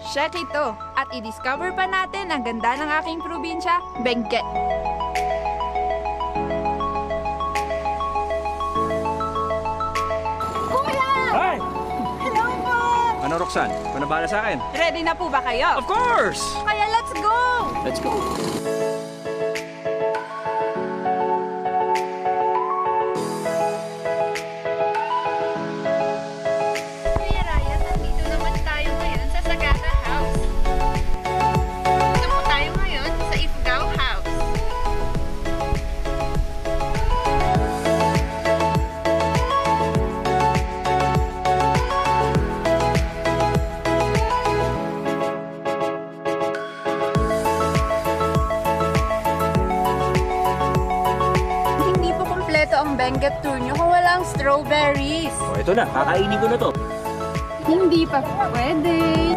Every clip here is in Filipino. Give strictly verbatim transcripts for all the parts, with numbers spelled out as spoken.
Check ito at i-discover pa natin ang ganda ng aking probinsya, Benguet. Kuya! Hi! Hello po! Ano, Roxanne? Panabala sa akin? Ready na po ba kayo? Of course! Kaya let's go! Let's go! Kuya Ryan, nandito naman tayo ngayon sa Sagada House. Dito po tayo ngayon sa Ifugao House. Hindi po kumpleto ang Benguet tour nyo kung walang strawberries. Oh, ito na. Kakainin ko na to. Hindi pa pwede.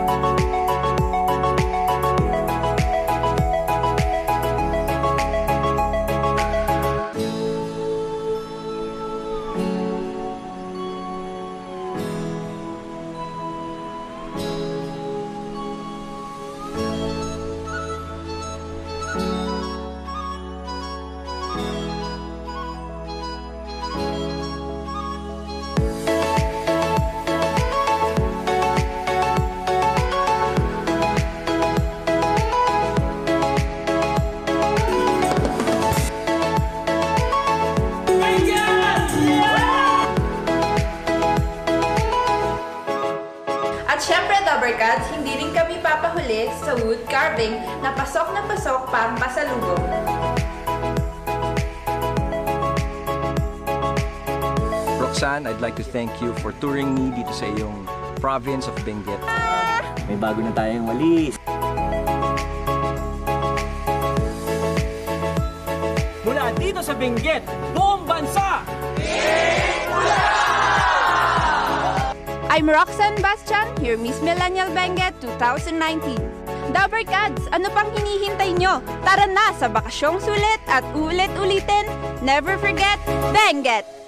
At syempre, Dabbercats, hindi rin kami papahuli sa wood carving na pasok na pasok parang pasalubong. Roxanne, I'd like to thank you for touring me dito sa iyong province of Benguet. May bago na tayong walis. Mula dito sa Benguet, buong bansa! I'm Roxanne Bastian, your Miss Millennial Benguet twenty nineteen. Dabbercats, ano pang hinihintay nyo? Tara na sa bakasyong sulit at ulit-ulitin. Never forget, Benguet!